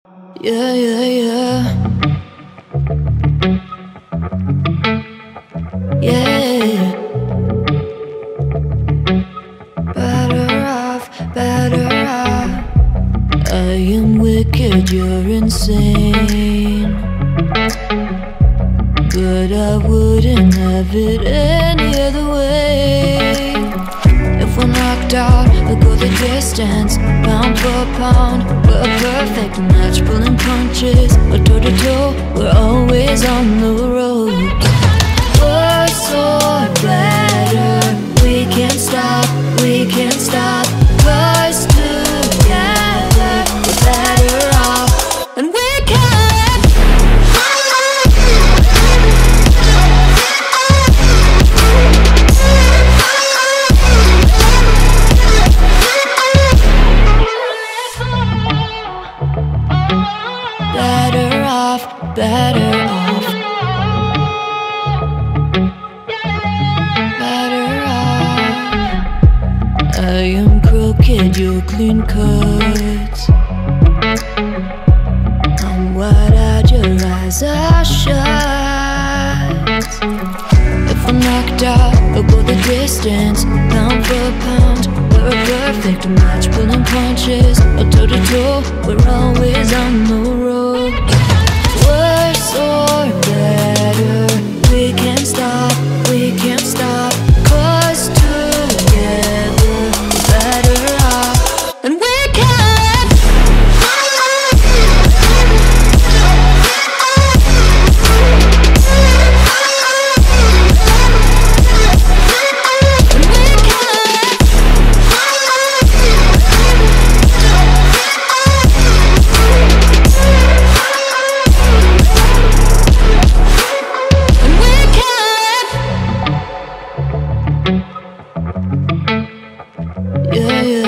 Yeah, yeah, yeah. Yeah. Better off, better off. I am wicked, you're insane, but I wouldn't have it any other way. If we're knocked out, we'll go the distance, pound for pound. We're a perfect match, pulling punches, or toe to toe, we're always on the road. Worse or better, we can't stop, we can't stop. 'Cause together we're better off, and we can. Better off, better off. Better off. I am crooked, you're clean cut. I'm wide-eyed, your eyes are shut. If we're knocked out, we'll go the distance, pound for pound. We're a perfect match, pulling punches, or toe to toe, we're always on the road. Worse or better, we can't stop, we can't stop. 'Cause together we're better off, and we can. Yeah, yeah.